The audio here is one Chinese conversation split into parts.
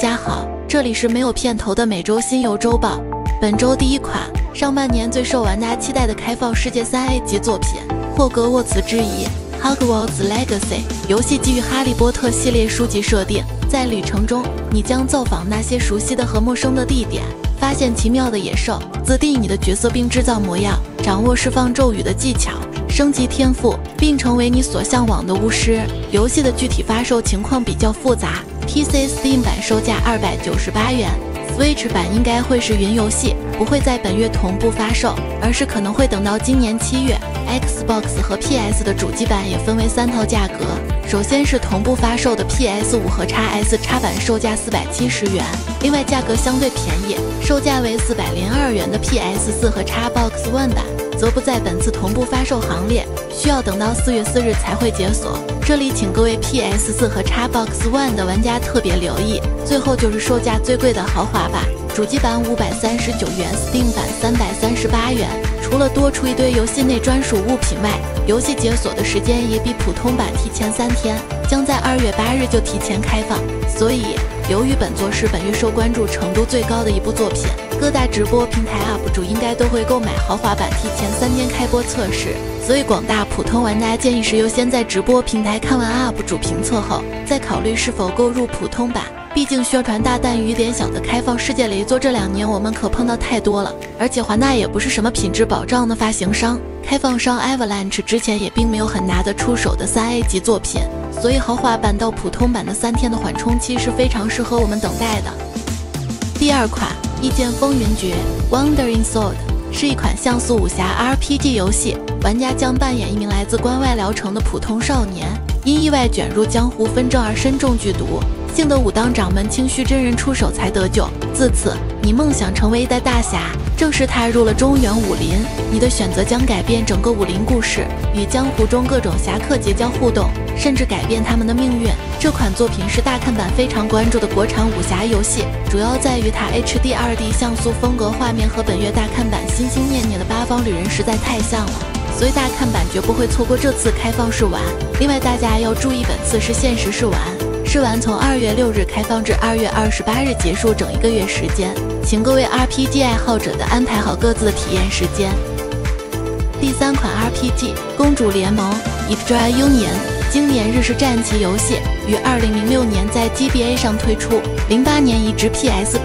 家好，这里是没有片头的每周新游周报。本周第一款，上半年最受玩家期待的开放世界 3A 级作品，霍格沃茨之遗 Hogwarts Legacy。游戏基于哈利波特系列书籍设定，在旅程中，你将造访那些熟悉的和陌生的地点，发现奇妙的野兽，自定义你的角色并制造魔药，掌握释放咒语的技巧，升级天赋，并成为你所向往的巫师。游戏的具体发售情况比较复杂， PC Steam 版售价298元， Switch 版应该会是云游戏，不会在本月同步发售，而是可能会等到今年7月。Xbox 和 PS 的主机版也分为3套价格，首先是同步发售的 PS5 和 XS 版售价470元，另外价格相对便宜，售价为402元的 PS4 和 Xbox One 版则不在本次同步发售行列，需要等到4月4日才会解锁。这里请各位 PS4 和 Xbox One 的玩家特别留意。最后就是售价最贵的豪华版，主机版539元， Steam 版338元。除了多出一堆游戏内专属物品外，游戏解锁的时间也比普通版提前3天，将在2月8日就提前开放。所以由于本作是本月受关注程度最高的一部作品，各大直播平台 UP 主应该都会购买豪华版提前3天开播测试，所以广大普通玩家建议是优先在直播平台看完 UP 主评测后，再考虑是否购入普通版。毕竟宣传大但雨点小的开放世界雷作这2年我们可碰到太多了，而且华纳也不是什么品质保障的发行商，开放商 Avalanche 之前也并没有很拿得出手的 3A 级作品，所以豪华版到普通版的3天的缓冲期是非常适合我们等待的。第二款，异剑风云决 Wandering Sword 是一款像素武侠 RPG 游戏，玩家将扮演一名来自关外聊城的普通少年，因意外卷入江湖纷争而身中剧毒，幸得武当掌门清虚真人出手才得救。自此，你梦想成为一代大侠，正式踏入了中原武林。你的选择将改变整个武林故事，与江湖中各种侠客结交互动，甚至改变他们的命运。这款作品是大看板非常关注的国产武侠游戏，主要在于它 HD 2D 像素风格画面和本月大看板心心念念的八方旅人实在太像了，所以大看板绝不会错过这次开放试玩。另外大家要注意，本次是限时试玩，试玩从2月6日开放至2月28日结束，整1个月时间，请各位 RPG 爱好者的安排好各自的体验时间。第三款 RPG 公主联盟 Yggdrasil Union 经典日式战棋游戏，于2006年在 GBA 上推出，08年移植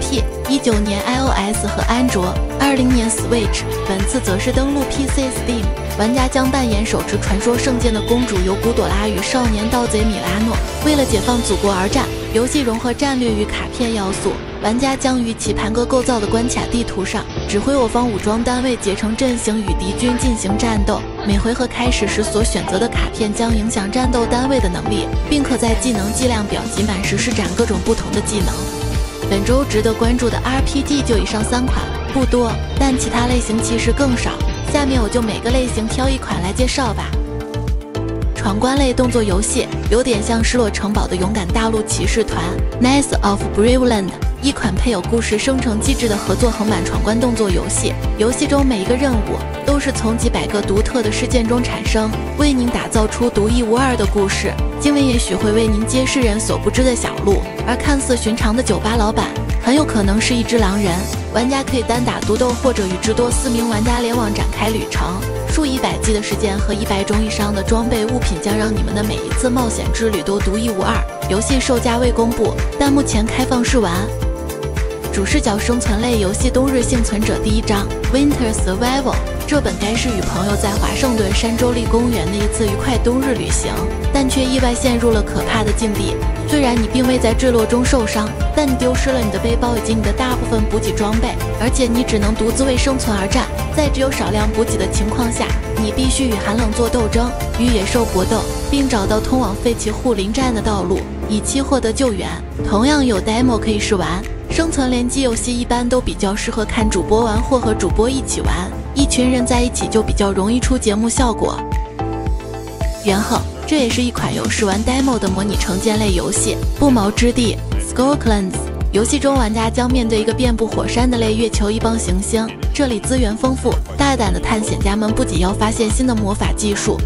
PSP，19年 iOS 和安卓，20年 Switch， 本次则是登陆 PC Steam。玩家将扮演手持传说圣剑的公主尤古朵拉与少年盗贼米拉诺，为了解放祖国而战。游戏融合战略与卡片要素，玩家将于棋盘格构造的关卡地图上指挥我方武装单位结成阵型与敌军进行战斗。每回合开始时所选择的卡片将影响战斗单位的能力，并可在技能计量表集满时施展各种不同的技能。本周值得关注的 RPG 就以上3款，不多，但其他类型其实更少。下面我就每个类型挑一款来介绍吧。闯关类动作游戏，有点像失落城堡的勇敢大陆骑士团 Knights of Braveland， 一款配有故事生成机制的合作横版闯关动作游戏。游戏中每一个任务都是从几百个独特的事件中产生，为您打造出独一无二的故事。经文也许会为您揭世人所不知的小路，而看似寻常的酒吧老板很有可能是一只狼人。玩家可以单打独斗，或者与至多4名玩家联网展开旅程。数以百计的事件和100种以上的装备物品将让你们的每一次冒险之旅都独一无二。游戏售价未公布，但目前开放试玩。主视角生存类游戏《冬日幸存者》第1章 Winter Survival， 这本该是与朋友在华盛顿山州立公园的一次愉快冬日旅行，但却意外陷入了可怕的境地。虽然你并未在坠落中受伤，但你丢失了你的背包以及你的大部分补给装备，而且你只能独自为生存而战。在只有少量补给的情况下，你必须与寒冷做斗争，与野兽搏斗，并找到通往废弃护林站的道路，以期获得救援。同样有 demo 可以试玩。生存联机游戏一般都比较适合看主播玩或和主播一起玩，一群人在一起就比较容易出节目效果。元后，这也是一款有试玩 demo 的模拟城建类游戏。不毛之地 Skullclands， 游戏中玩家将面对一个遍布火山的类月球一帮行星，这里资源丰富，大胆的探险家们不仅要发现新的魔法技术，还要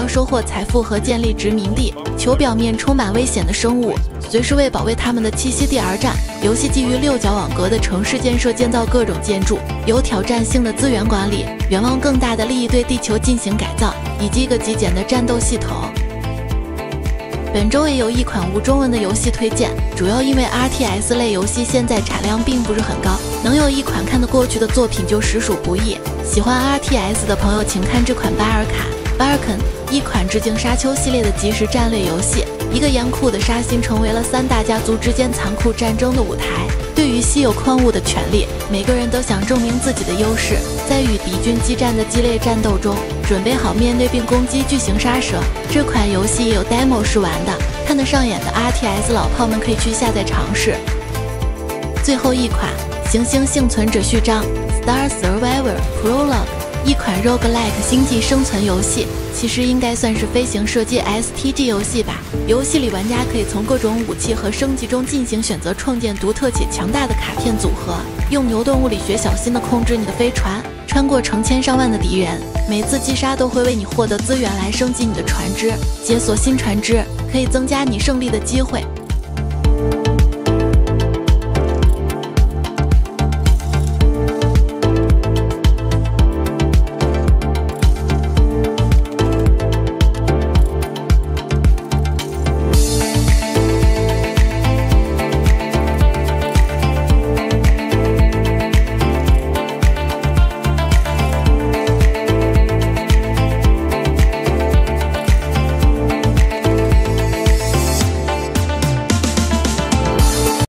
收获财富和建立殖民地。球表面充满危险的生物，随时为保卫他们的栖息地而战。游戏基于六角网格的城市建设，建造各种建筑，有挑战性的资源管理，远望更大的利益，对地球进行改造，以及一个极简的战斗系统。本周也有一款无中文的游戏推荐，主要因为 RTS 类游戏现在产量并不是很高，能有一款看得过去的作品就实属不易。喜欢 RTS 的朋友请看这款巴尔卡 Barkan， 一款致敬沙丘系列的即时战略游戏。一个严酷的沙星成为了三大家族之间残酷战争的舞台。对于稀有矿物的权利，每个人都想证明自己的优势。在与敌军激战的激烈战斗中，准备好面对并攻击巨型杀蛇。这款游戏也有 demo 试玩的，看得上眼的 RTS 老炮们可以去下载尝试。最后一款《行星幸存者序章》Star Survivor Prologue， 一款 roguelike 星际生存游戏，其实应该算是飞行射击 STG 游戏吧。游戏里玩家可以从各种武器和升级中进行选择，创建独特且强大的卡片组合，用牛顿物理学小心地控制你的飞船，穿过成千上万的敌人。每次击杀都会为你获得资源来升级你的船只，解锁新船只可以增加你胜利的机会。